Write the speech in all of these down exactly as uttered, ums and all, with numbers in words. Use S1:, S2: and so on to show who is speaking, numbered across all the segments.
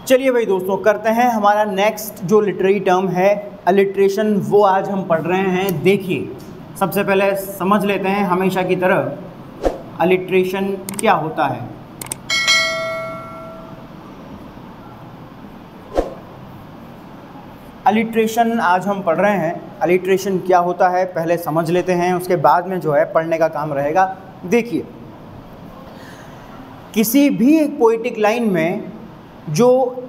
S1: चलिए भाई दोस्तों, करते हैं हमारा नेक्स्ट जो लिटरेरी टर्म है अलिट्रेशन, वो आज हम पढ़ रहे हैं। देखिए, सबसे पहले समझ लेते हैं हमेशा की तरह अलिट्रेशन क्या होता है। अलिट्रेशन आज हम पढ़ रहे हैं। अलिट्रेशन क्या होता है पहले समझ लेते हैं, उसके बाद में जो है पढ़ने का काम रहेगा। देखिए, किसी भी एक पोइटिक लाइन में जो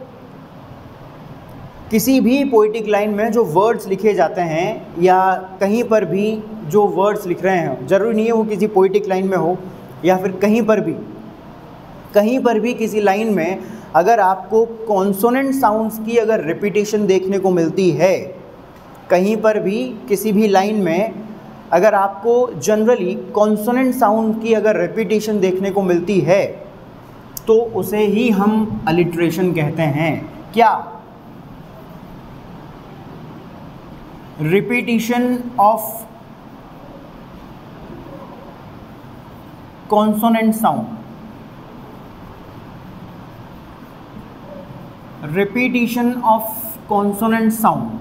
S1: किसी भी पोइटिक लाइन में जो वर्ड्स लिखे जाते हैं या कहीं पर भी जो वर्ड्स लिख रहे हैं, ज़रूरी नहीं है वो किसी पोइटिक लाइन में हो या फिर कहीं पर भी कहीं पर भी किसी लाइन में अगर आपको कॉन्सोनेंट साउंड्स की अगर रिपीटेशन देखने को मिलती है, कहीं पर भी किसी भी लाइन में अगर आपको जनरली कॉन्सोनेंट साउंड की अगर रिपीटेशन देखने को मिलती है तो उसे ही हम अलिट्रेशन कहते हैं। क्या? Repetition of consonant sound, repetition of consonant sound,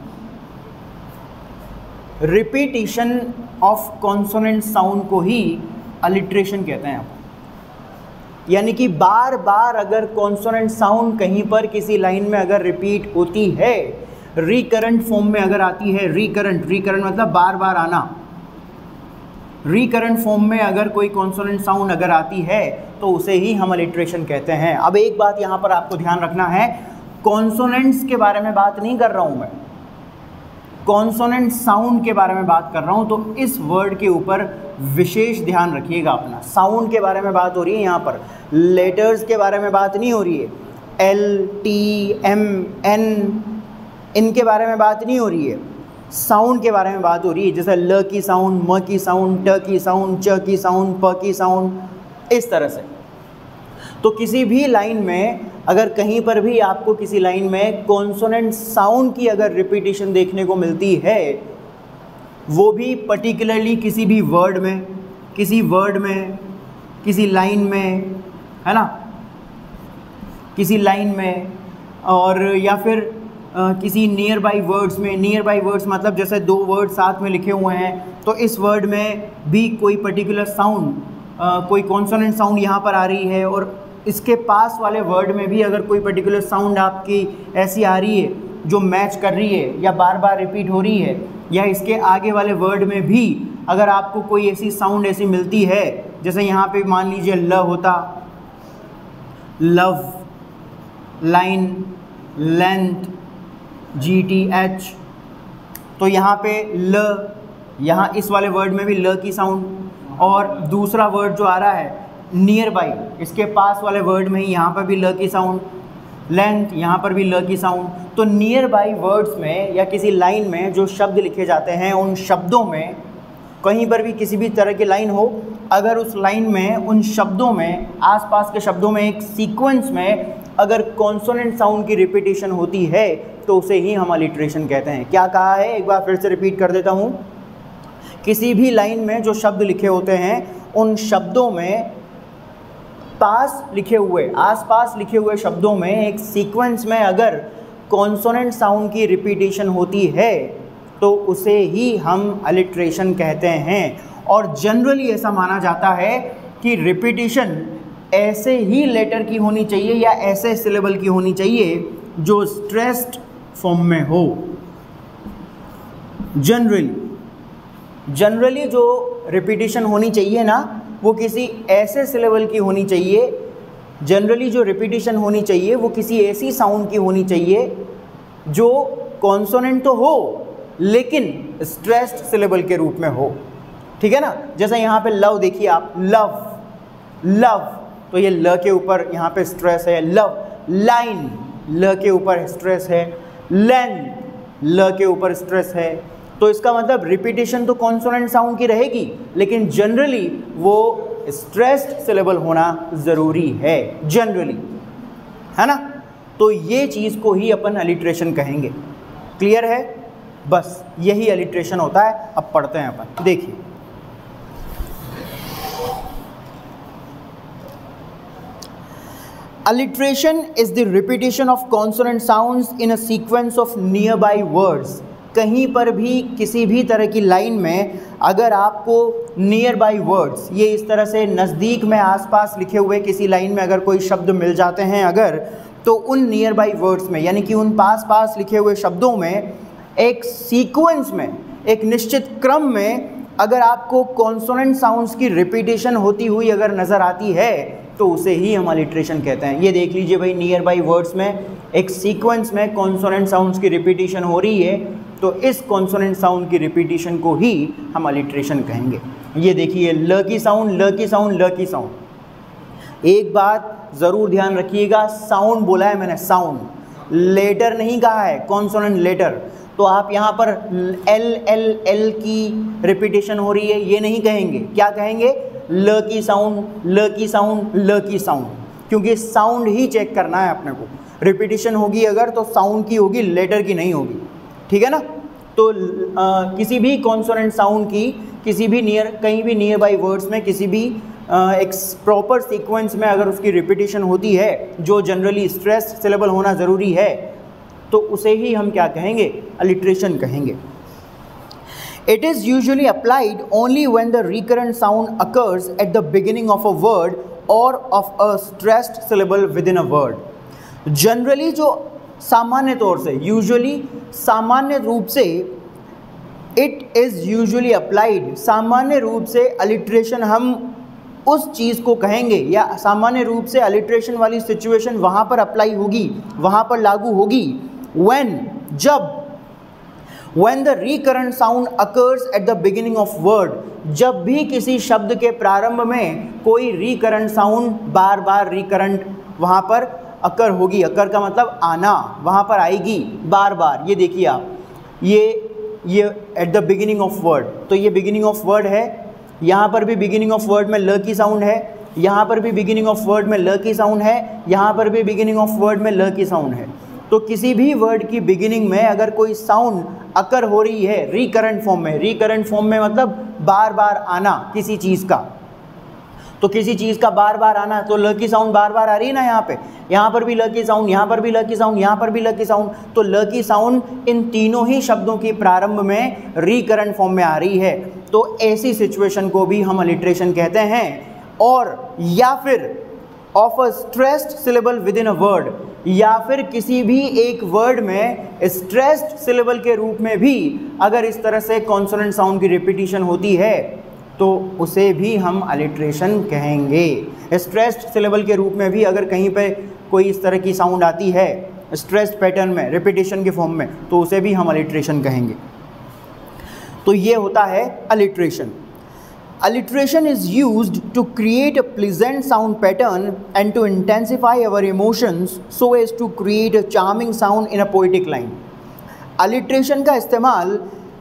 S1: repetition of consonant sound को ही अलिट्रेशन कहते हैं। यानी कि बार बार अगर कॉन्सोनेंट साउंड कहीं पर किसी लाइन में अगर रिपीट होती है, रिकरेंट फॉर्म में अगर आती है, रिकरेंट रिकरेंट मतलब बार बार आना, रिकरेंट फॉर्म में अगर कोई कॉन्सोनेंट साउंड अगर आती है तो उसे ही हम अलिट्रेशन कहते हैं। अब एक बात यहाँ पर आपको ध्यान रखना है, कॉन्सोनेंट्स के बारे में बात नहीं कर रहा हूँ मैं, कॉन्सोनेंट साउंड के बारे में बात कर रहा हूँ। तो इस वर्ड के ऊपर विशेष ध्यान रखिएगा अपना। साउंड के बारे में बात हो रही है यहाँ पर, लेटर्स के बारे में बात नहीं हो रही है। एल, टी, एम, एन, इनके बारे में बात नहीं हो रही है, साउंड के बारे में बात हो रही है। जैसे ल की साउंड, म की साउंड, ट की साउंड, च की साउंड, प की साउंड, इस तरह से। तो किसी भी लाइन में अगर कहीं पर भी आपको किसी लाइन में कॉन्सोनेंट साउंड की अगर रिपीटिशन देखने को मिलती है, वो भी पर्टिकुलरली किसी भी वर्ड में, किसी वर्ड में, किसी लाइन में, है ना, किसी लाइन में, और या फिर आ, किसी नियर बाई वर्ड्स में। नियर बाई वर्ड्स मतलब जैसे दो वर्ड साथ में लिखे हुए हैं तो इस वर्ड में भी कोई पर्टिकुलर साउंड, कोई कॉन्सोनेंट साउंड यहाँ पर आ रही है और इसके पास वाले वर्ड में भी अगर कोई पर्टिकुलर साउंड आपकी ऐसी आ रही है जो मैच कर रही है या बार बार रिपीट हो रही है, या इसके आगे वाले वर्ड में भी अगर आपको कोई ऐसी साउंड ऐसी मिलती है, जैसे यहाँ पे मान लीजिए ल होता, love, line, length, G T H, तो यहाँ पे ल, यहाँ इस वाले वर्ड में भी ल की साउंड, और दूसरा वर्ड जो आ रहा है नियर बाई, इसके पास वाले वर्ड में ही यहाँ पर भी ल की साउंड, लेंथ, यहाँ पर भी ल की साउंड। तो नियर बाई वर्ड्स में या किसी लाइन में जो शब्द लिखे जाते हैं, उन शब्दों में कहीं पर भी किसी भी तरह की लाइन हो, अगर उस लाइन में उन शब्दों में, आसपास के शब्दों में एक सीक्वेंस में अगर कॉन्सोनेंट साउंड की रिपीटिशन होती है तो उसे ही हम अलिट्रेशन कहते हैं। क्या कहा है, एक बार फिर से रिपीट कर देता हूँ। किसी भी लाइन में जो शब्द लिखे होते हैं, उन शब्दों में पास लिखे हुए, आसपास लिखे हुए शब्दों में एक सीक्वेंस में अगर कॉन्सोनेंट साउंड की रिपीटिशन होती है तो उसे ही हम अलिट्रेशन कहते हैं। और जनरली ऐसा माना जाता है कि रिपीटिशन ऐसे ही लेटर की होनी चाहिए या ऐसे सिलेबल की होनी चाहिए जो स्ट्रेस्ड फॉर्म में हो। जनरली जनरली जो रिपीटिशन होनी चाहिए ना, वो किसी ऐसे सिलेबल की होनी चाहिए, जनरली जो रिपीटिशन होनी चाहिए वो किसी ऐसी साउंड की होनी चाहिए जो कॉन्सोनेंट तो हो लेकिन स्ट्रेस्ड सिलेबल के रूप में हो। ठीक है ना, जैसे यहाँ पे लव देखिए आप, लव, लव, तो ये ल के ऊपर यहाँ पे स्ट्रेस है, लव। लाइन, ल के ऊपर स्ट्रेस है, लेंथ, ल के ऊपर स्ट्रेस है। तो इसका मतलब रिपीटिशन तो कॉन्सोनेंट साउंड की रहेगी, लेकिन जनरली वो स्ट्रेस्ड सिलेबल होना ज़रूरी है, जनरली, है ना। तो ये चीज़ को ही अपन अलिट्रेशन कहेंगे। क्लियर है? बस यही अलिट्रेशन होता है। अब पढ़ते हैं अपन। देखिए, Alliteration is the repetition of consonant sounds in a sequence of nearby words. कहीं पर भी किसी भी तरह की लाइन में अगर आपको नियर बाई वर्ड्स, ये इस तरह से नज़दीक में आसपास लिखे हुए किसी लाइन में अगर कोई शब्द मिल जाते हैं अगर, तो उन नियर बाई वर्ड्स में यानी कि उन पास पास लिखे हुए शब्दों में एक सीक्वेंस में, एक निश्चित क्रम में अगर आपको कॉन्सोनेंट साउंड्स की रिपीटेशन होती हुई अगर नज़र आती है तो उसे ही हम अलिट्रेशन कहते हैं। ये देख लीजिए भाई, नियर बाई वर्ड्स में एक सीक्वेंस में कॉन्सोनेंट साउंड्स की रिपीटेशन हो रही है, तो इस कॉन्सोनेंट साउंड की रिपीटेशन को ही हम अलिट्रेशन कहेंगे। ये देखिए, ल की साउंड, ल की साउंड, ल की साउंड। एक बात ज़रूर ध्यान रखिएगा, साउंड बोला है मैंने, साउंड, लेटर नहीं कहा है, कॉन्सोनेंट लेटर। तो आप यहाँ पर एल एल एल की रिपीटेशन हो रही है ये नहीं कहेंगे, क्या कहेंगे? ल की साउंड, ल की साउंड, ल की साउंड, क्योंकि साउंड ही चेक करना है अपने को। रिपीटेशन होगी अगर तो साउंड की होगी, लेटर की नहीं होगी, ठीक है ना। तो आ, किसी भी कॉन्सोनेंट साउंड की किसी भी नियर, कहीं भी नियर बाई वर्ड्स में किसी भी आ, एक प्रॉपर सीक्वेंस में अगर उसकी रिपीटेशन होती है जो जनरली स्ट्रेस सिलेबल होना ज़रूरी है, तो उसे ही हम क्या कहेंगे? अलिट्रेशन कहेंगे। It is usually applied only when the recurrent sound occurs at the beginning of a word or of a stressed syllable within a word. Generally जो सामान्य तौर से, usually सामान्य रूप से, it is usually applied, सामान्य रूप से alliteration हम उस चीज़ को कहेंगे या सामान्य रूप से alliteration वाली सिचुएशन वहाँ पर अप्लाई होगी, वहाँ पर लागू होगी when, जब, when the recurrent sound occurs at the beginning of word, जब भी किसी शब्द के प्रारंभ में कोई recurrent sound बार बार recurrent वहाँ पर अकर होगी, अकर का मतलब आना, वहाँ पर आएगी बार बार। ये देखिए आप, ये ये at the beginning of word, तो ये beginning of word है, यहाँ पर भी beginning of word में ल की साउंड है, यहाँ पर भी beginning of word में ल की साउंड है, यहाँ पर भी beginning of word में ल की साउंड है। तो किसी भी वर्ड की बिगिनिंग में अगर कोई साउंड अकर हो रही है रिकरेंट फॉर्म में, रिकरेंट फॉर्म में मतलब बार बार आना किसी चीज़ का, तो किसी चीज़ का बार बार आना, तो ल की साउंड बार बार आ रही है ना, यहाँ पे, यहाँ पर भी ल की साउंड, यहाँ पर भी ल की साउंड, यहाँ पर भी ल की साउंड, तो ल की साउंड इन तीनों ही शब्दों की प्रारंभ में रिकरेंट फॉर्म में आ रही है, तो ऐसी सिचुएशन को भी हम अलिट्रेशन कहते हैं। और या फिर of a stressed syllable within a word, या फिर किसी भी एक वर्ड में स्ट्रेस्ड सिलेबल के रूप में भी अगर इस तरह से कॉन्सोनेंट साउंड की रिपीटिशन होती है तो उसे भी हम अलिट्रेशन कहेंगे। स्ट्रेस्ड सिलेबल के रूप में भी अगर कहीं पे कोई इस तरह की साउंड आती है स्ट्रेस्ड पैटर्न में, रिपीटिशन के फॉर्म में, तो उसे भी हम अलिट्रेशन कहेंगे। तो ये होता है alliteration. Alliteration is used to create a pleasant sound pattern and to intensify our emotions so as to create a charming sound in a poetic line. Alliteration का इस्तेमाल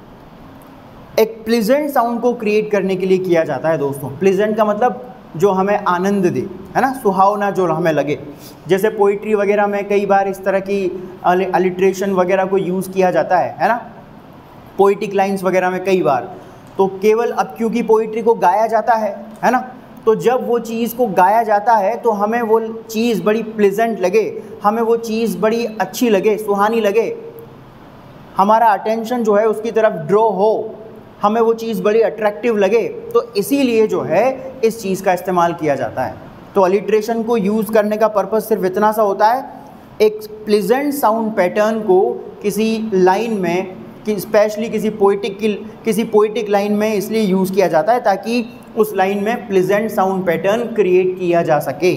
S1: एक pleasant sound को create करने के लिए किया जाता है दोस्तों। pleasant का मतलब जो हमें आनंद दे, है ना, सुहावना जो हमें लगे। जैसे पोइट्री वगैरह में कई बार इस तरह की alliteration वगैरह को यूज़ किया जाता है, है ना, पोइटिक लाइन्स वगैरह में कई बार। तो केवल अब क्योंकि पोइट्री को गाया जाता है, है ना, तो जब वो चीज़ को गाया जाता है तो हमें वो चीज़ बड़ी प्लेजेंट लगे, हमें वो चीज़ बड़ी अच्छी लगे, सुहानी लगे, हमारा अटेंशन जो है उसकी तरफ ड्रॉ हो, हमें वो चीज़ बड़ी अट्रैक्टिव लगे, तो इसीलिए जो है इस चीज़ का इस्तेमाल किया जाता है। तो अलिट्रेशन को यूज़ करने का पर्पज़ सिर्फ इतना सा होता है, एक प्लेजेंट साउंड पैटर्न को किसी लाइन में, कि स्पेशली किसी पोइटिक की किसी पोइटिक लाइन में इसलिए यूज़ किया जाता है ताकि उस लाइन में प्लेजेंट साउंड पैटर्न क्रिएट किया जा सके।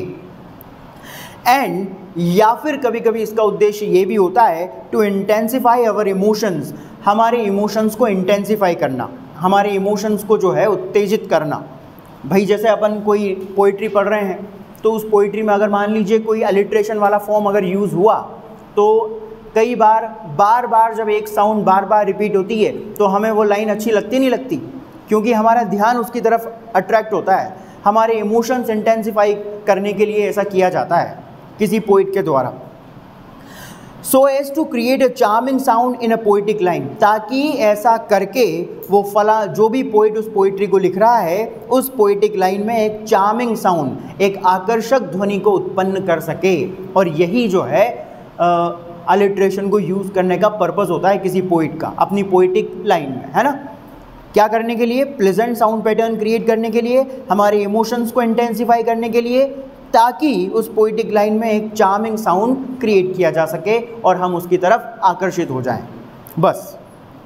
S1: एंड या फिर कभी कभी इसका उद्देश्य ये भी होता है टू इंटेंसिफाई अवर इमोशंस, हमारे इमोशंस को इंटेंसिफाई करना, हमारे इमोशंस को जो है उत्तेजित करना। भाई जैसे अपन कोई पोइट्री पढ़ रहे हैं तो उस पोइट्री में अगर मान लीजिए कोई अलिट्रेशन वाला फॉर्म अगर यूज़ हुआ तो कई बार बार बार जब एक साउंड बार बार रिपीट होती है तो हमें वो लाइन अच्छी लगती नहीं लगती, क्योंकि हमारा ध्यान उसकी तरफ अट्रैक्ट होता है, हमारे इमोशंस इंटेंसिफाई करने के लिए ऐसा किया जाता है किसी पोइट के द्वारा। So as to create a charming sound in a poetic line, ताकि ऐसा करके वो फला जो भी पोइट उस पोइट्री को लिख रहा है उस पोइटिक लाइन में एक चार्मिंग साउंड, एक आकर्षक ध्वनि को उत्पन्न कर सके। और यही जो है अलिट्रेशन को यूज़ करने का पर्पस होता है किसी पोइट का अपनी पोइटिक लाइन में, है ना। क्या करने के लिए? प्लेजेंट साउंड पैटर्न क्रिएट करने के लिए, हमारे इमोशंस को इंटेंसिफाई करने के लिए, ताकि उस पोइटिक लाइन में एक चार्मिंग साउंड क्रिएट किया जा सके और हम उसकी तरफ आकर्षित हो जाएं। बस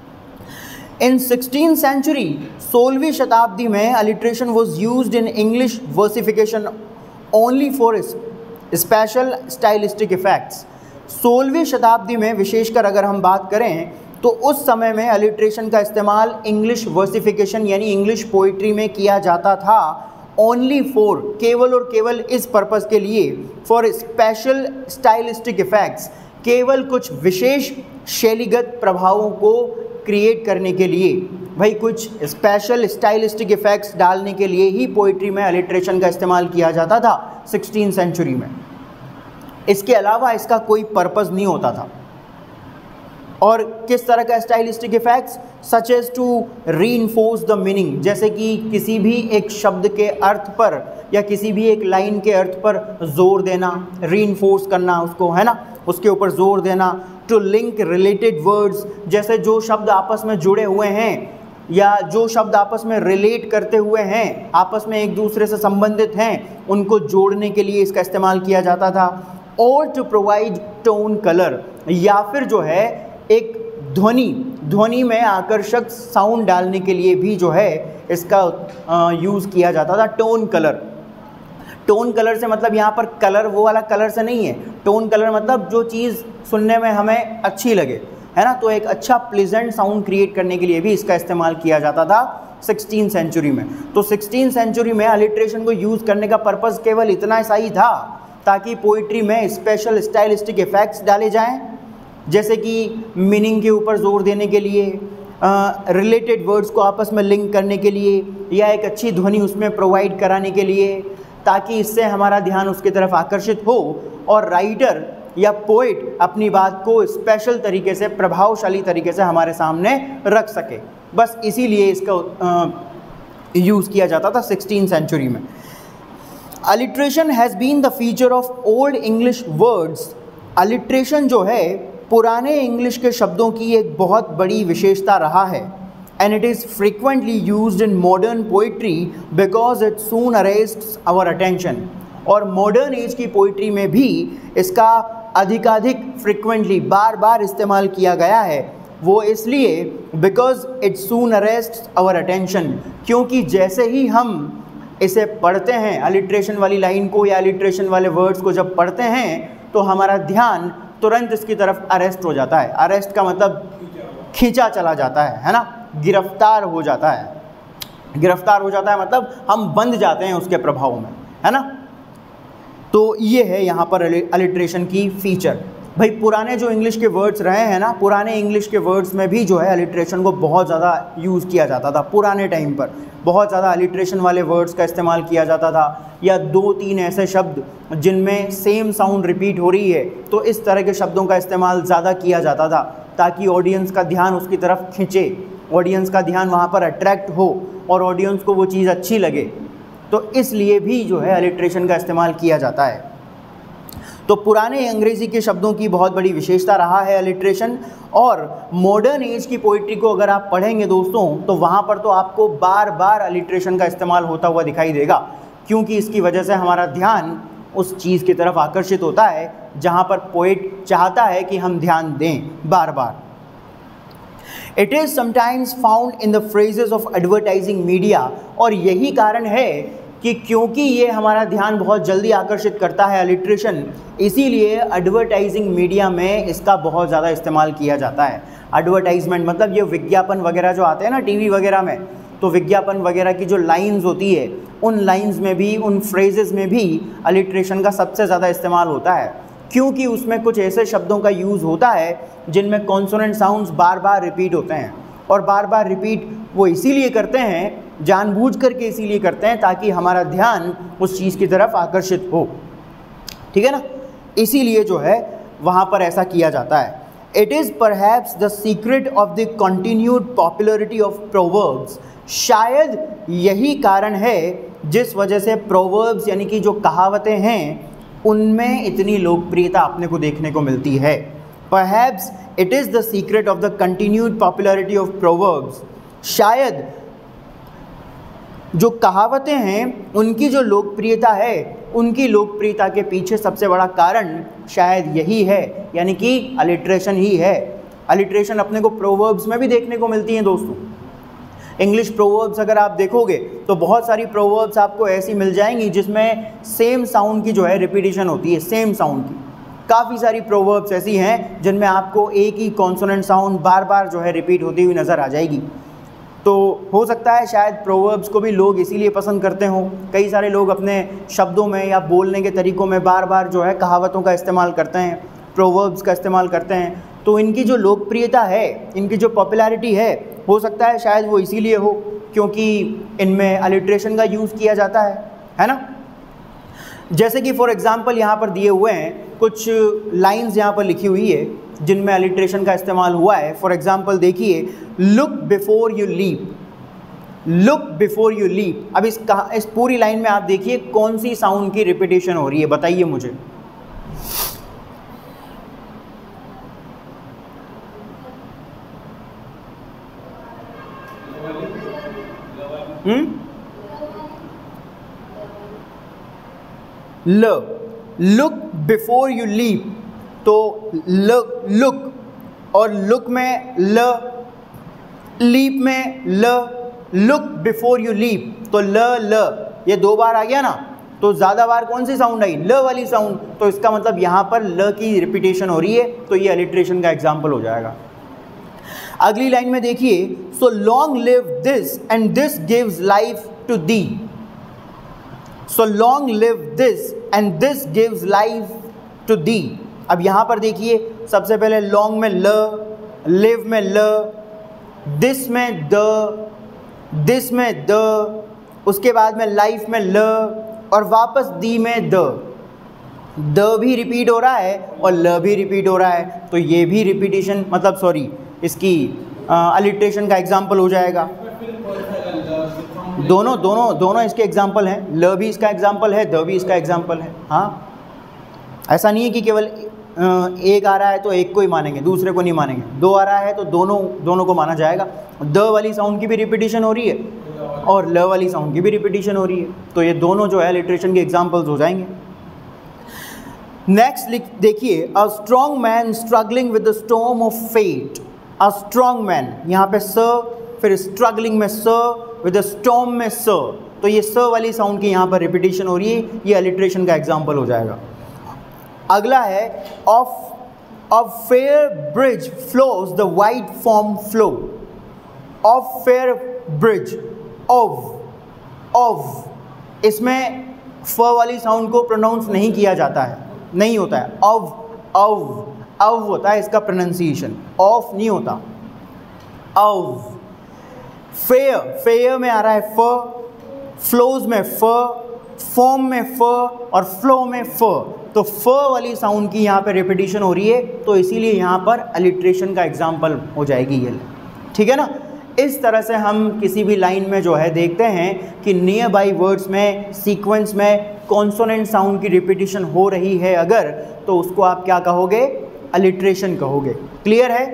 S1: इन सिक्सटीन सेंचुरी, सोलहवीं शताब्दी में alliteration was used in English versification only for special stylistic effects. सोलहवीं शताब्दी में विशेषकर अगर हम बात करें तो उस समय में अलिट्रेशन का इस्तेमाल इंग्लिश वर्सिफिकेशन यानी इंग्लिश पोइट्री में किया जाता था ओनली फॉर, केवल और केवल इस पर्पस के लिए, फॉर स्पेशल स्टाइलिस्टिक इफेक्ट्स, केवल कुछ विशेष शैलीगत प्रभावों को क्रिएट करने के लिए। भाई कुछ स्पेशल स्टाइलिस्टिक इफेक्ट्स डालने के लिए ही पोइट्री में अलिट्रेशन का इस्तेमाल किया जाता था सिक्सटीन सेंचुरी में। इसके अलावा इसका कोई पर्पस नहीं होता था। और किस तरह का stylistic effects? Such as to reinforce the meaning, जैसे कि किसी भी एक शब्द के अर्थ पर या किसी भी एक लाइन के अर्थ पर जोर देना, रीइंफोर्स करना उसको, है ना, उसके ऊपर जोर देना। टू लिंक रिलेटेड वर्ड्स, जैसे जो शब्द आपस में जुड़े हुए हैं या जो शब्द आपस में रिलेट करते हुए हैं, आपस में एक दूसरे से संबंधित हैं, उनको जोड़ने के लिए इसका इस्तेमाल किया जाता था। और टू प्रोवाइड टोन कलर, या फिर जो है एक ध्वनि ध्वनि में आकर्षक साउंड डालने के लिए भी जो है इसका यूज़ किया जाता था टोन कलर। टोन कलर से मतलब यहाँ पर कलर वो वाला कलर से नहीं है, टोन कलर मतलब जो चीज़ सुनने में हमें अच्छी लगे, है ना। तो एक अच्छा प्लेजेंट साउंड क्रिएट करने के लिए भी इसका इस्तेमाल किया जाता था सिक्सटीन सेंचुरी में। तो सिक्सटीन सेंचुरी में अलिट्रेशन को यूज़ करने का पर्पस केवल इतना सा ही था ताकि पोइट्री में स्पेशल स्टाइलिस्टिक इफेक्ट्स डाले जाएं, जैसे कि मीनिंग के ऊपर जोर देने के लिए, रिलेटेड वर्ड्स को आपस में लिंक करने के लिए, या एक अच्छी ध्वनि उसमें प्रोवाइड कराने के लिए, ताकि इससे हमारा ध्यान उसकी तरफ आकर्षित हो और राइटर या पोइट अपनी बात को स्पेशल तरीके से, प्रभावशाली तरीके से हमारे सामने रख सके। बस इसीलिए इसका यूज़ किया जाता था सिक्सटीन सेंचुरी में। Alliteration has been the feature of old English words. Alliteration जो है पुराने इंग्लिश के शब्दों की एक बहुत बड़ी विशेषता रहा है। And it is frequently used in modern poetry because it soon arrests our attention. और मॉडर्न एज की पोइट्री में भी इसका अधिकाधिक फ्रीक्वेंटली बार बार इस्तेमाल किया गया है। वो इसलिए because it soon arrests our attention, क्योंकि जैसे ही हम इसे पढ़ते हैं, अलिट्रेशन वाली लाइन को या अलिट्रेशन वाले वर्ड्स को जब पढ़ते हैं तो हमारा ध्यान तुरंत इसकी तरफ अरेस्ट हो जाता है। अरेस्ट का मतलब खींचा चला जाता है, है ना, गिरफ्तार हो जाता है। गिरफ्तार हो जाता है मतलब हम बंध जाते हैं उसके प्रभाव में, है ना। तो ये है यहाँ पर अलिट्रेशन की फीचर। भाई पुराने जो इंग्लिश के वर्ड्स रहे हैं ना, पुराने इंग्लिश के वर्ड्स में भी जो है अलिट्रेशन को बहुत ज़्यादा यूज़ किया जाता था। पुराने टाइम पर बहुत ज़्यादा अलिट्रेशन वाले वर्ड्स का इस्तेमाल किया जाता था, या दो तीन ऐसे शब्द जिनमें सेम साउंड रिपीट हो रही है, तो इस तरह के शब्दों का इस्तेमाल ज़्यादा किया जाता था ताकि ऑडियंस का ध्यान उसकी तरफ खींचे, ऑडियंस का ध्यान वहाँ पर अट्रैक्ट हो और ऑडियंस को वो चीज़ अच्छी लगे। तो इसलिए भी जो है अलिट्रेशन का इस्तेमाल किया जाता है। तो पुराने अंग्रेज़ी के शब्दों की बहुत बड़ी विशेषता रहा है अलिट्रेशन। और मॉडर्न एज की पोइट्री को अगर आप पढ़ेंगे दोस्तों तो वहाँ पर तो आपको बार बार अलिट्रेशन का इस्तेमाल होता हुआ दिखाई देगा, क्योंकि इसकी वजह से हमारा ध्यान उस चीज़ की तरफ आकर्षित होता है जहाँ पर पोइट चाहता है कि हम ध्यान दें बार बार। It is sometimes found in the phrases of advertising media. और यही कारण है कि क्योंकि ये हमारा ध्यान बहुत जल्दी आकर्षित करता है अलिट्रेशन, इसीलिए एडवर्टाइजिंग मीडिया में इसका बहुत ज़्यादा इस्तेमाल किया जाता है। एडवर्टाइजमेंट मतलब ये विज्ञापन वगैरह जो आते हैं ना टीवी वगैरह में, तो विज्ञापन वगैरह की जो लाइंस होती है उन लाइंस में भी, उन फ्रेजेस में भी अलिट्रेशन का सबसे ज़्यादा इस्तेमाल होता है, क्योंकि उसमें कुछ ऐसे शब्दों का यूज़ होता है जिनमें कॉन्सोनेंट साउंड्स बार बार रिपीट होते हैं। और बार बार रिपीट वो इसीलिए करते हैं, जानबूझ करके इसीलिए करते हैं ताकि हमारा ध्यान उस चीज़ की तरफ आकर्षित हो, ठीक है ना। इसीलिए जो है वहाँ पर ऐसा किया जाता है। It is perhaps the secret of the continued popularity of proverbs, शायद यही कारण है जिस वजह से प्रोवर्ब्स यानी कि जो कहावतें हैं उनमें इतनी लोकप्रियता अपने को देखने को मिलती है। Perhaps it is the secret of the continued popularity of proverbs, शायद जो कहावतें हैं उनकी जो लोकप्रियता है, उनकी लोकप्रियता के पीछे सबसे बड़ा कारण शायद यही है, यानी कि अलिट्रेशन ही है। अलिट्रेशन अपने को प्रोवर्ब्स में भी देखने को मिलती हैं दोस्तों। इंग्लिश प्रोवर्ब्स अगर आप देखोगे तो बहुत सारी प्रोवर्ब्स आपको ऐसी मिल जाएंगी जिसमें सेम साउंड की जो है रिपीटिशन होती है, सेम साउंड की। काफ़ी सारी प्रोवर्ब्स ऐसी हैं जिनमें आपको एक ही कॉन्सोनेंट साउंड बार बार जो है रिपीट होती हुई नज़र आ जाएगी। तो हो सकता है शायद प्रोवर्ब्स को भी लोग इसीलिए पसंद करते हों। कई सारे लोग अपने शब्दों में या बोलने के तरीक़ों में बार बार जो है कहावतों का इस्तेमाल करते हैं, प्रोवर्ब्स का इस्तेमाल करते हैं। तो इनकी जो लोकप्रियता है, इनकी जो पॉपुलैरिटी है, हो सकता है शायद वो इसीलिए हो क्योंकि इनमें अलिट्रेशन का यूज़ किया जाता है, है ना। जैसे कि फॉर एग्ज़ाम्पल यहाँ पर दिए हुए हैं कुछ लाइंस यहाँ पर लिखी हुई है जिनमें अलिट्रेशन का इस्तेमाल हुआ है। फॉर एग्ज़ाम्पल देखिए, look before you leap, look before you leap. अब इस कहा इस पूरी लाइन में आप देखिए कौन सी साउंड की रिपीटेशन हो रही है, बताइए मुझे। Hmm l, look before you leap, तो लुक लुक और लुक में ल, लीप में ल, लुक बिफोर यू लीप, तो ल ल ये दो बार आ गया ना, तो ज़्यादा बार कौन सी साउंड आई, ल वाली साउंड। तो इसका मतलब यहाँ पर ल की रिपीटेशन हो रही है, तो ये अलिट्रेशन का एग्जाम्पल हो जाएगा। अगली लाइन में देखिए, so long live this and this gives life to thee, so long live this and this gives life to thee. अब यहाँ पर देखिए सबसे पहले लॉन्ग में ल, लिव में ल, दिस में द, दिस में द, उसके बाद में लाइफ में ल और वापस दी में द। द भी रिपीट हो रहा है और ल भी रिपीट हो रहा है, तो ये भी रिपीटिशन मतलब सॉरी इसकी अलिट्रेशन का एग्जाम्पल हो जाएगा। दोनों दोनों दोनों इसके एग्जाम्पल हैं, ल भी इसका एग्जाम्पल है, द भी इसका एग्जाम्पल है। हाँ, ऐसा नहीं है कि केवल एक आ रहा है तो एक को ही मानेंगे, दूसरे को नहीं मानेंगे। दो आ रहा है तो दोनों दोनों को माना जाएगा। द वाली साउंड की भी रिपीटिशन हो रही है और ल वाली साउंड की भी रिपीटिशन हो रही है, तो ये दोनों जो है अलिट्रेशन के एग्जाम्पल्स हो जाएंगे। नेक्स्ट देखिए, a strong man struggling with the storm of fate. A strong man, यहाँ पे स, फिर स्ट्रगलिंग में स, विद द स्टॉर्म में स, तो ये स वाली साउंड की यहाँ पर रिपीटिशन हो रही है, ये अलिट्रेशन का एग्जाम्पल हो जाएगा। अगला है, of a fair bridge flows the white form flow. Of fair bridge, of of इसमें फ वाली साउंड को प्रोनाउंस नहीं किया जाता है, नहीं होता है। ऑफ ऑफ अव होता है इसका प्रोनाउंसिएशन, ऑफ नहीं होता। ऑफ फेयर, फेयर में आ रहा है फ, फ्लोज में फ, फॉर्म में फ और फ्लो में फ, तो फ वाली साउंड की यहाँ पे रिपीटिशन हो रही है, तो इसीलिए यहाँ पर अलिट्रेशन का एग्जाम्पल हो जाएगी ये, ठीक है ना। इस तरह से हम किसी भी लाइन में जो है देखते हैं कि नियर बाई वर्ड्स में, सीक्वेंस में कॉन्सोनेंट साउंड की रिपीटिशन हो रही है अगर, तो उसको आप क्या कहोगे, अलिट्रेशन कहोगे। क्लियर है।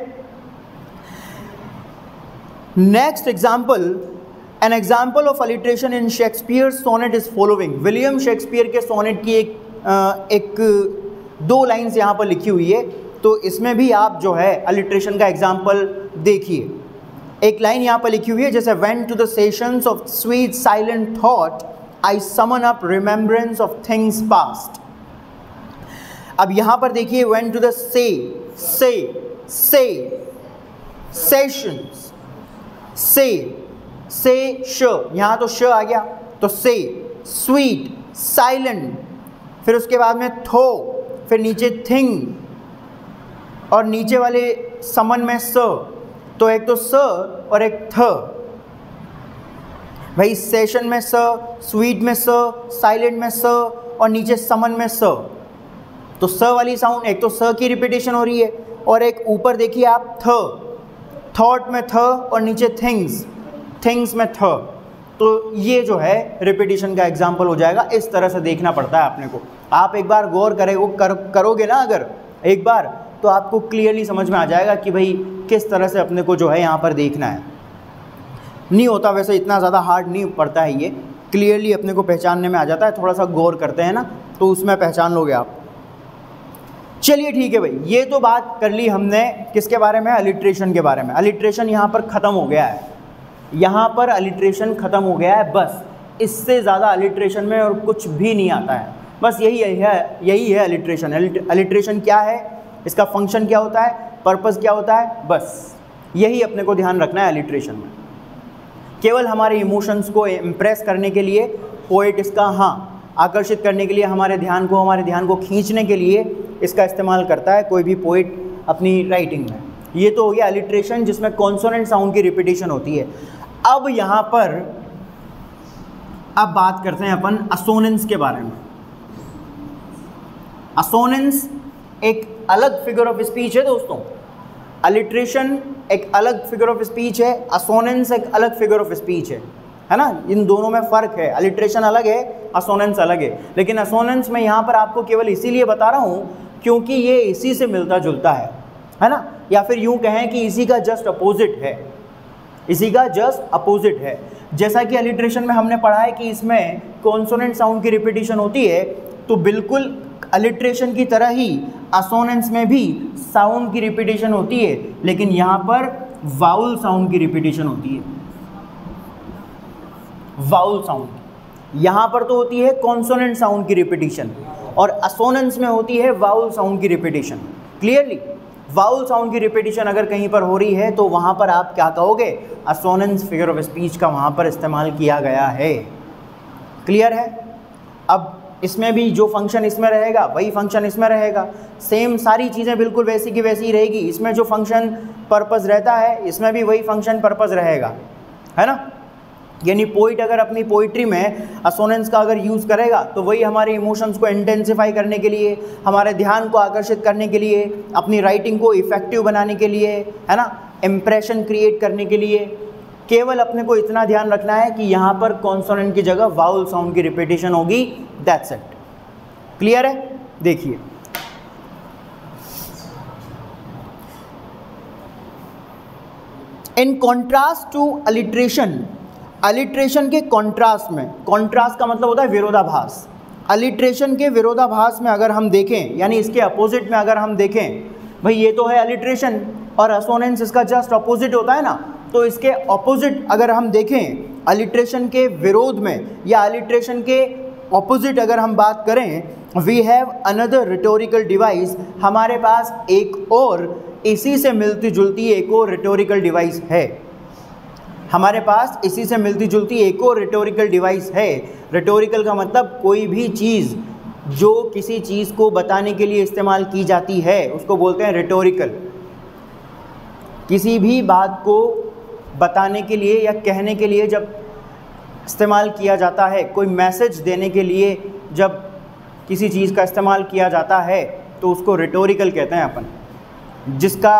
S1: Next example, an example of alliteration in Shakespeare sonnet is following. William Shakespeare के सोनेट की एक एक दो लाइन्स यहाँ पर लिखी हुई है, तो इसमें भी आप जो है अलिट्रेशन का एग्जाम्पल देखिए। एक लाइन यहाँ पर लिखी हुई है, जैसे when to the sessions of sweet silent thought I summon up remembrance of things past. अब यहाँ पर देखिए, वेंट टू द से से से सेशंस, से से श, यहाँ तो श आ गया, तो से, स्वीट, साइलेंट, फिर उसके बाद में थो, फिर नीचे थिंग और नीचे वाले समन में स, तो एक तो स और एक थ। भाई सेशन में स, स्वीट में स, साइलेंट में स और नीचे समन में स। तो स वाली साउंड, एक तो स की रिपीटेशन हो रही है और एक ऊपर देखिए आप थ, थॉट में थ और नीचे थिंग्स, थिंग्स में थ। तो ये जो है रिपीटेशन का एग्जाम्पल हो जाएगा। इस तरह से देखना पड़ता है अपने को। आप एक बार गौर करे वो कर, करोगे ना अगर एक बार, तो आपको क्लियरली समझ में आ जाएगा कि भाई किस तरह से अपने को जो है यहाँ पर देखना है। नहीं होता वैसे, इतना ज़्यादा हार्ड नहीं पड़ता है ये, क्लियरली अपने को पहचानने में आ जाता है। थोड़ा सा गौर करते हैं ना तो उसमें पहचान लोगे आप। चलिए ठीक है भाई, ये तो बात कर ली हमने किसके बारे में, अलिट्रेशन के बारे में। अलिट्रेशन यहाँ पर ख़त्म हो गया है, यहाँ पर अलिट्रेशन ख़त्म हो गया है। बस इससे ज़्यादा अलिट्रेशन में और कुछ भी नहीं आता है। बस यही है, यही है अलिट्रेशन। अलिट्रेशन क्या है, इसका फंक्शन क्या होता है, पर्पस क्या होता है, बस यही अपने को ध्यान रखना है अलिट्रेशन में। केवल हमारे इमोशंस को इम्प्रेस करने के लिए पोएट इसका, हाँ, आकर्षित करने के लिए, हमारे ध्यान को हमारे ध्यान को खींचने के लिए इसका इस्तेमाल करता है कोई भी पोएट अपनी राइटिंग में। ये तो हो गया अलिट्रेशन, जिसमें कॉन्सोनेंट साउंड की रिपीटेशन होती है। अब यहाँ पर अब बात करते हैं अपन असोनेंस के बारे में। असोनेंस एक अलग फिगर ऑफ स्पीच है दोस्तों। अलिट्रेशन एक अलग फिगर ऑफ स्पीच है, असोनेंस एक अलग फिगर ऑफ स्पीच है, है ना। इन दोनों में फ़र्क है, अलिट्रेशन अलग है, असोनेंस अलग है। लेकिन असोनेंस में यहाँ पर आपको केवल इसीलिए बता रहा हूँ क्योंकि ये इसी से मिलता जुलता है, है ना, या फिर यूँ कहें कि इसी का जस्ट अपोजिट है, इसी का जस्ट अपोजिट है। जैसा कि अलिट्रेशन में हमने पढ़ा है कि इसमें कॉन्सोनेंट साउंड की रिपीटेशन होती है, तो बिल्कुल अलिट्रेशन की तरह ही असोनेंस में भी साउंड की रिपीटेशन होती है, लेकिन यहाँ पर वाउल साउंड की रिपीटेशन होती है। वाउल साउंड यहाँ पर तो होती है कॉन्सोनेंट साउंड की रिपीटेशन, और असोनेंस में होती है वाउल साउंड की रिपीटेशन। क्लियरली वाउल साउंड की रिपीटेशन अगर कहीं पर हो रही है तो वहाँ पर आप क्या कहोगे, असोनेंस फिगर ऑफ स्पीच का वहाँ पर इस्तेमाल किया गया है। क्लियर है। अब इसमें भी जो फंक्शन इसमें रहेगा वही फंक्शन इसमें रहेगा, सेम सारी चीज़ें बिल्कुल वैसी की वैसी ही रहेगी। इसमें जो फंक्शन पर्पस रहता है इसमें भी वही फंक्शन पर्पस रहेगा, है ना। यानी पोइट अगर अपनी पोइट्री में असोनेंस का अगर यूज़ करेगा तो वही हमारे इमोशंस को इंटेंसिफाई करने के लिए, हमारे ध्यान को आकर्षित करने के लिए, अपनी राइटिंग को इफ़ेक्टिव बनाने के लिए, है ना, इम्प्रेशन क्रिएट करने के लिए। केवल अपने को इतना ध्यान रखना है कि यहाँ पर कॉन्सोनेंट की जगह वाउल साउंड की रिपीटेशन होगी, दैट्स इट। क्लियर है। देखिए in contrast to alliteration, alliteration के कॉन्ट्रास्ट में, कॉन्ट्रास्ट का मतलब होता है विरोधाभास। अलिट्रेशन के विरोधाभास में अगर हम देखें, यानी इसके अपोजिट में अगर हम देखें, भाई ये तो है अलिट्रेशन और असोनेंस इसका जस्ट अपोजिट होता है ना, तो इसके अपोजिट अगर हम देखें, अलिट्रेशन के विरोध में या अलिट्रेशन के ऑपोजिट अगर हम बात करें, we have another rhetorical device, हमारे पास एक और इसी से मिलती जुलती एक और रिटोरिकल डिवाइस है। हमारे पास इसी से मिलती जुलती एक और रिटोरिकल डिवाइस है। रिटोरिकल का मतलब कोई भी चीज़ जो किसी चीज़ को बताने के लिए इस्तेमाल की जाती है उसको बोलते हैं रिटोरिकल। किसी भी बात को बताने के लिए या कहने के लिए जब इस्तेमाल किया जाता है, कोई मैसेज देने के लिए जब किसी चीज़ का इस्तेमाल किया जाता है तो उसको रिटोरिकल कहते हैं अपन। जिसका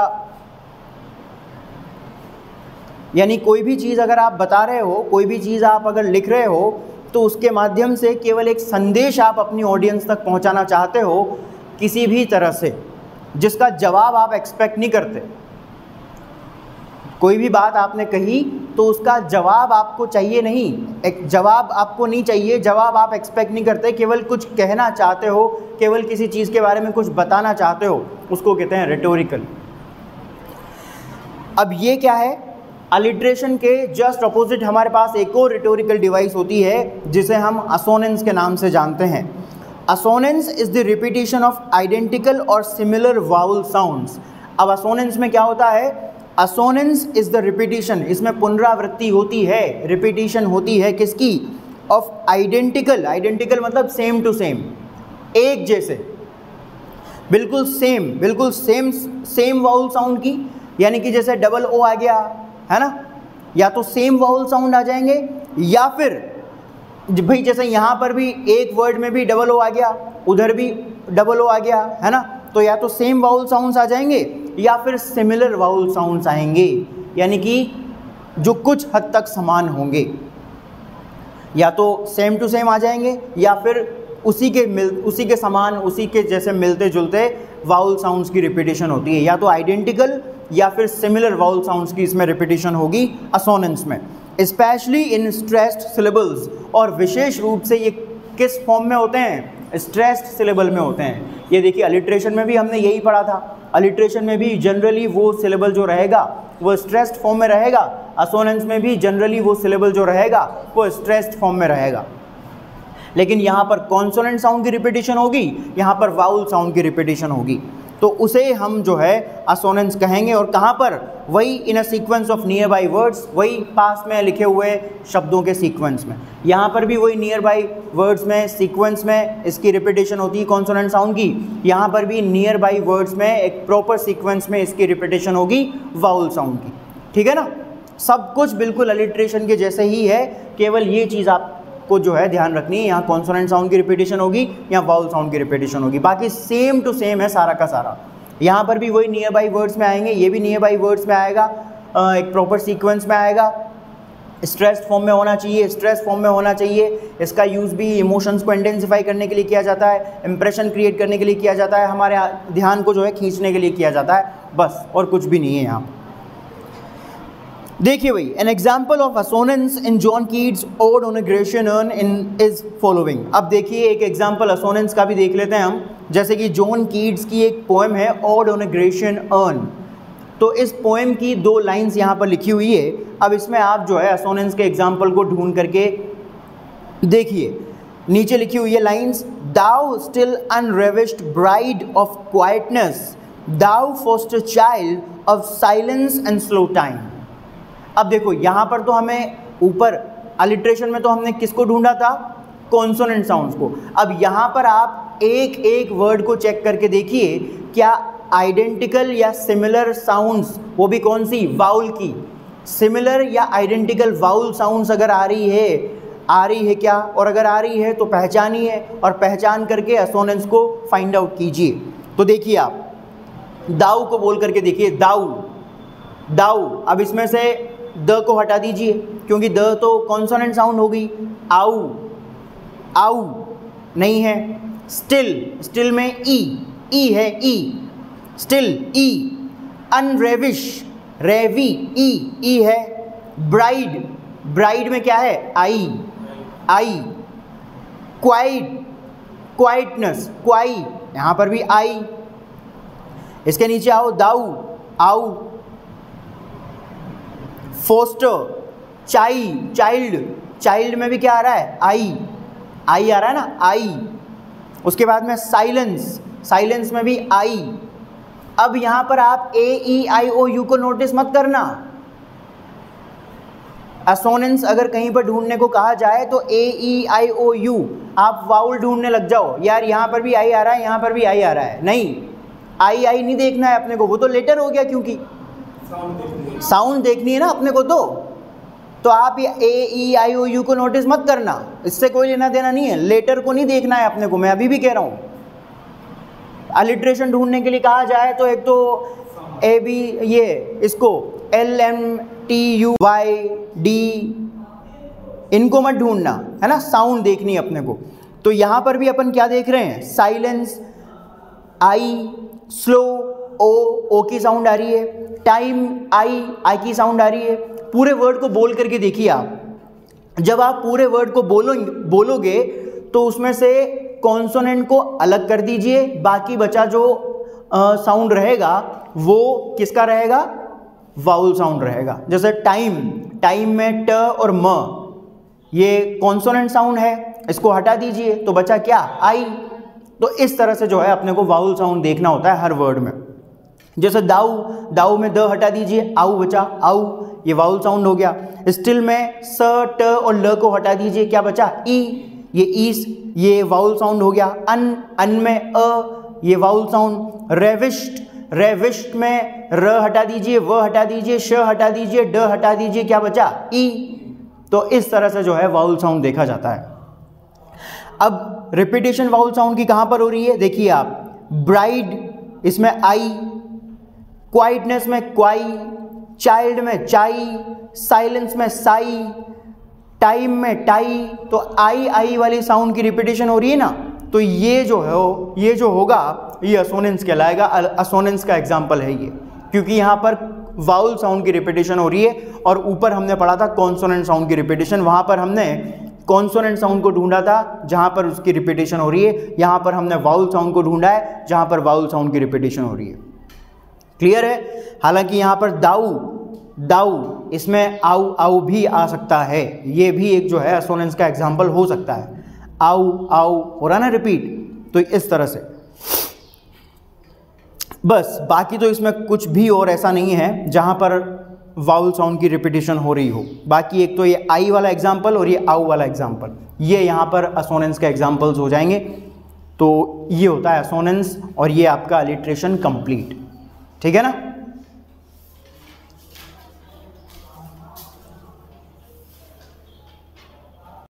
S1: यानी कोई भी चीज़ अगर आप बता रहे हो, कोई भी चीज़ आप अगर लिख रहे हो, तो उसके माध्यम से केवल एक संदेश आप अपनी ऑडियंस तक पहुंचाना चाहते हो किसी भी तरह से, जिसका जवाब आप एक्सपेक्ट नहीं करते। कोई भी बात आपने कही तो उसका जवाब आपको चाहिए नहीं, एक जवाब आपको नहीं चाहिए, जवाब आप एक्सपेक्ट नहीं करते, केवल कुछ कहना चाहते हो, केवल किसी चीज़ के बारे में कुछ बताना चाहते हो, उसको कहते हैं रिटोरिकल। अब ये क्या है, अलिट्रेशन के जस्ट अपोजिट हमारे पास एक और रिटोरिकल डिवाइस होती है जिसे हम असोनेंस के नाम से जानते हैं। Assonance is the repetition of identical और सिमिलर वाउल साउंड्स। अब असोनेंस में क्या होता है, असोनेंस इज द रिपीटेशन, इसमें पुनरावृत्ति होती है, रिपीटेशन होती है किसकी, ऑफ आइडेंटिकल, आइडेंटिकल मतलब सेम टू सेम, एक जैसे, बिल्कुल सेम, बिल्कुल सेम सेम वाउल साउंड की। यानी कि जैसे डबल ओ आ गया है ना, या तो सेम वाउल साउंड आ जाएंगे, या फिर भाई जैसे यहाँ पर भी एक वर्ड में भी डबल ओ आ गया, उधर भी डबल ओ आ गया है ना, तो या तो सेम वाउल साउंड्स आ जाएंगे या फिर सिमिलर वाउल साउंड्स आएंगे, यानी कि जो कुछ हद तक समान होंगे, या तो सेम टू सेम आ जाएंगे या फिर उसी के मिल उसी के समान उसी के जैसे मिलते जुलते वाउल साउंड्स की रिपीटेशन होती है, या तो आइडेंटिकल या फिर सिमिलर वाउल साउंड्स की इसमें रिपीटेशन होगी असोनेंस में, स्पेशली इन स्ट्रेस्ड सिलेबल्स। और विशेष रूप से ये किस फॉर्म में होते हैं? स्ट्रेस्ड सिलेबल में होते हैं। ये देखिए अलिट्रेशन में भी हमने यही पढ़ा था, अलिट्रेशन में भी जनरली वो सिलेबल जो रहेगा वो स्ट्रेस्ड फॉर्म में रहेगा, असोनेंस में भी जनरली वो सिलेबल जो रहेगा वो स्ट्रेस्ड फॉर्म में रहेगा। लेकिन यहाँ पर कॉन्सोनेंट साउंड की रिपीटेशन होगी, यहाँ पर वाउल साउंड की रिपीटेशन होगी, तो उसे हम जो है असोनेंस कहेंगे। और कहाँ पर? वही in a sequence of near by words, वही पास में लिखे हुए शब्दों के सीक्वेंस में। यहाँ पर भी वही नियर बाई वर्ड्स में सीक्वेंस में इसकी रिपीटेशन होती है कॉन्सोनेंट साउंड की, यहाँ पर भी नियर बाई वर्ड्स में एक प्रॉपर सीक्वेंस में इसकी रिपीटेशन होगी वाउल साउंड की। ठीक है ना, सब कुछ बिल्कुल अलिट्रेशन के जैसे ही है, केवल ये चीज़ आप को जो है ध्यान रखनी है, यहाँ कॉन्सोनेंट साउंड की रिपीटेशन होगी, यहाँ वाउल साउंड की रिपीटेशन होगी, बाकी सेम टू सेम है सारा का सारा। यहाँ पर भी वही नियर बाई वर्ड्स में आएंगे, ये भी नियर बाई वर्ड्स में आएगा, एक प्रॉपर सीक्वेंस में आएगा, स्ट्रेस फॉर्म में होना चाहिए, स्ट्रेस फॉर्म में होना चाहिए। इसका यूज़ भी इमोशंस को इंटेंसिफाई करने के लिए किया जाता है, इंप्रेशन क्रिएट करने के लिए किया जाता है, हमारे ध्यान को जो है खींचने के लिए किया जाता है, बस, और कुछ भी नहीं है यहाँ। देखिए भाई, an example of assonance in John Keats ode on a Grecian urn in is following. अब देखिए एक एग्जाम्पल असोनेंस का भी देख लेते हैं हम, जैसे कि जॉन कीट्स की एक पोएम है ode on a Grecian urn, तो इस पोएम की दो लाइंस यहाँ पर लिखी हुई है। अब इसमें आप जो है असोनेंस के एग्जाम्पल को ढूंढ करके देखिए, नीचे लिखी हुई है lines, thou still unravished bride of quietness, thou foster child of silence and slow time. अब देखो यहाँ पर तो हमें ऊपर अलिट्रेशन में तो हमने किसको ढूंढा था? कॉन्सोनेंट साउंड्स को। अब यहाँ पर आप एक एक वर्ड को चेक करके देखिए, क्या आइडेंटिकल या सिमिलर साउंड्स, वो भी कौन सी? वाउल की। सिमिलर या आइडेंटिकल वाउल साउंड्स अगर आ रही है, आ रही है क्या? और अगर आ रही है तो पहचानिए, और पहचान करके असोनेंस को फाइंड आउट कीजिए। तो देखिए आप दाऊ को बोल करके देखिए, दाऊ दाऊ। अब इसमें से द को हटा दीजिए, क्योंकि द तो कॉन्सोनेंट साउंड हो गई। आऊ, आऊ नहीं है। स्टिल, स्टिल में ई, ई है, ई, स्टिल ई। अनरेविश, रेवी, ई, ई है। ब्राइड, ब्राइड में क्या है? आई, आई। क्वाइट, क्वाइटनेस, क्वाई, यहाँ पर भी आई। इसके नीचे आओ, दाऊ, आऊ। फोस्टर, चाई, चाइल्ड, चाइल्ड में भी क्या आ रहा है? आई, आई आ रहा है ना, आई। उसके बाद में साइलेंस, साइलेंस में भी आई। अब यहाँ पर आप ए ई आई ओ यू को नोटिस मत करना। असोनेंस अगर कहीं पर ढूंढने को कहा जाए तो ए ई आई ओ यू, आप वाउल ढूंढने लग जाओ, यार यहाँ पर भी आई आ रहा है, यहाँ पर भी आई आ रहा है। नहीं, आई आई नहीं देखना है अपने को, वो तो लेटर हो गया, क्योंकि साउंड देखनी है ना अपने को। तो तो आप ये ए ई आई ओ यू को नोटिस मत करना, इससे कोई लेना देना नहीं है, लेटर को नहीं देखना है अपने को। मैं अभी भी कह रहा हूँ, अलिट्रेशन ढूंढने के लिए कहा जाए तो एक तो ए बी, ये इसको L M T U Y D, इनको मत ढूंढना, है ना, साउंड देखनी है अपने को। तो यहाँ पर भी अपन क्या देख रहे हैं? साइलेंस, आई, स्लो, ओ, ओ की साउंड आ रही है। टाइम, आई, आई की साउंड आ रही है। पूरे वर्ड को बोल करके देखिए आप। जब आप पूरे वर्ड को बोलोगे बोलोगे तो उसमें से कॉन्सोनेंट को अलग कर दीजिए, बाकी बचा जो साउंड रहेगा वो किसका रहेगा? वाउल साउंड रहेगा। जैसे टाइम, टाइम में ट और म, ये कॉन्सोनेंट साउंड है, इसको हटा दीजिए तो बचा क्या? आई। तो इस तरह से जो है अपने को वाउल साउंड देखना होता है हर वर्ड में। जैसे दाऊ, दाऊ में द हटा दीजिए, आऊ बचा, आऊ, ये वाउल साउंड हो गया। स्टिल में स, ट और ल को हटा दीजिए, क्या बचा? ई, ये ईस, ये वाउल साउंड हो गया। अन, अन में अ, ये वाउल साउंड। रेविश्ड, रेविश्ड में र हटा दीजिए, व हटा दीजिए, श हटा दीजिए, ड हटा दीजिए, क्या बचा? ई। तो इस तरह से जो है वाउल साउंड देखा जाता है। अब रिपीटेशन वाउल साउंड की कहां पर हो रही है, देखिए आप, ब्राइड इसमें आई, क्वाइटनेस में क्वाई, चाइल्ड में चाई, साइलेंस में साई, टाइम में टाई। तो आई आई वाली साउंड की रिपीटेशन हो रही है ना, तो ये जो है ये जो होगा ये असोनेंस कहलाएगा। असोनेंस का एग्जाम्पल है ये, क्योंकि यहां पर वाउल साउंड की रिपीटेशन हो रही है और ऊपर हमने पढ़ा था कॉन्सोनेंट साउंड की रिपीटेशन। वहां पर हमने कॉन्सोनेंट साउंड को ढूंढा था जहां पर उसकी रिपीटेशन हो रही है, यहां पर हमने वाउल साउंड को ढूंढा है जहां पर वाउल साउंड की रिपीटेशन हो रही है। क्लियर है? हालांकि यहां पर दाऊ दाऊ इसमें आउ आउ भी आ सकता है, ये भी एक जो है असोनेंस का एग्जाम्पल हो सकता है। आउ आउ हो रहा ना रिपीट, तो इस तरह से बस। बाकी तो इसमें कुछ भी और ऐसा नहीं है जहां पर वाउल साउंड की रिपीटेशन हो रही हो। बाकी एक तो ये आई वाला एग्जाम्पल और ये आउ वाला एग्जाम्पल, ये यहाँ पर असोनेंस के एग्जाम्पल्स हो जाएंगे। तो ये होता है असोनेंस और ये आपका अलिट्रेशन कंप्लीट। ठीक है ना?